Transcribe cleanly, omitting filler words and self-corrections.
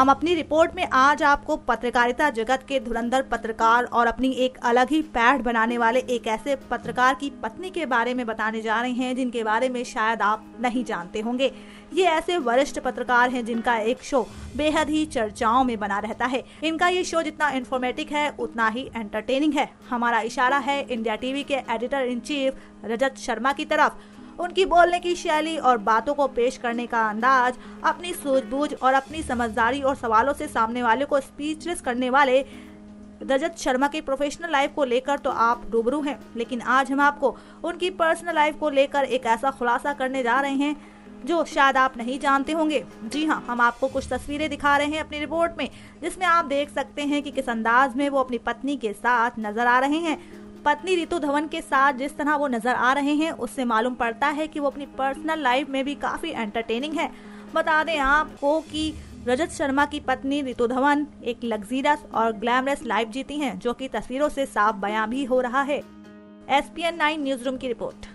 हम अपनी रिपोर्ट में आज आपको पत्रकारिता जगत के धुरंधर पत्रकार और अपनी एक अलग ही पैठ बनाने वाले एक ऐसे पत्रकार की पत्नी के बारे में बताने जा रहे हैं जिनके बारे में शायद आप नहीं जानते होंगे। ये ऐसे वरिष्ठ पत्रकार हैं जिनका एक शो बेहद ही चर्चाओं में बना रहता है। इनका ये शो जितना इन्फॉर्मेटिव है उतना ही एंटरटेनिंग है। हमारा इशारा है इंडिया टीवी के editor in chief Rajat Sharma की तरफ। उनकी बोलने की शैली और बातों को पेश करने का अंदाज, अपनी सूझबूझ और अपनी समझदारी और सवालों से सामने वाले को स्पीचलेस करने वाले रजत शर्मा की प्रोफेशनल लाइफ को लेकर तो आप रूबरू हैं, लेकिन आज हम आपको उनकी पर्सनल लाइफ को लेकर एक ऐसा खुलासा करने जा रहे हैं जो शायद आप नहीं जानते होंगे। जी हाँ, हम आपको कुछ तस्वीरें दिखा रहे हैं अपनी रिपोर्ट में, जिसमें आप देख सकते हैं कि किस अंदाज में वो अपनी पत्नी के साथ नजर आ रहे हैं। पत्नी रितु धवन के साथ जिस तरह वो नजर आ रहे हैं उससे मालूम पड़ता है कि वो अपनी पर्सनल लाइफ में भी काफी एंटरटेनिंग है। बता दें आपको कि रजत शर्मा की पत्नी रितु धवन एक लग्जरियस और ग्लैमरस लाइफ जीती हैं, जो कि तस्वीरों से साफ बयां भी हो रहा है। SPN 9 न्यूज रूम की रिपोर्ट।